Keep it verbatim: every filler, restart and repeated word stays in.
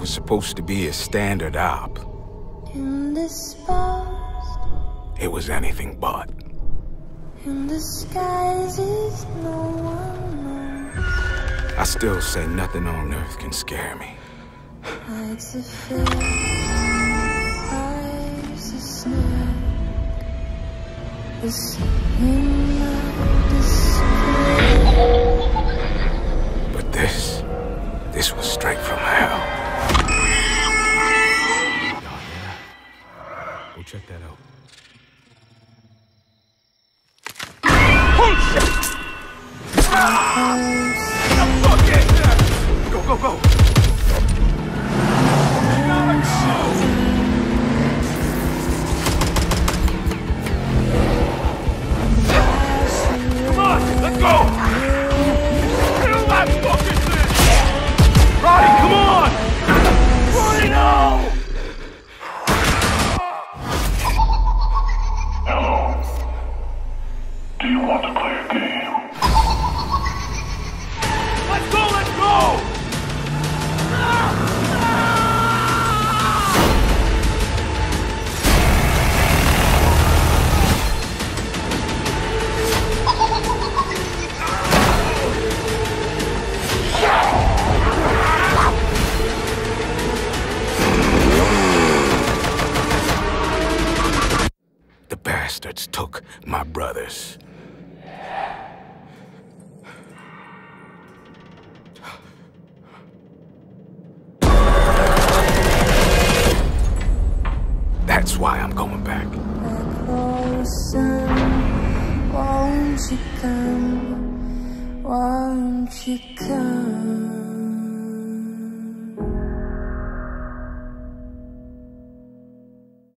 was supposed to be a standard op. Indisposed. It was anything but. In disguises no one knows. I still say nothing on earth can scare me. Hides a fear, hides a snare. This in my despair. But this, this was straight from hell. Oh, yeah? Go check that out. Oh, shit! Go, go, go! Come on, let's go! Kill that fucking thing! Roddy, come on! Roddy, no! Hello. Do you want to play a game? Let's go, let's go! The bastards took my brothers. That's why I'm going back. Won't you come? Won't you come?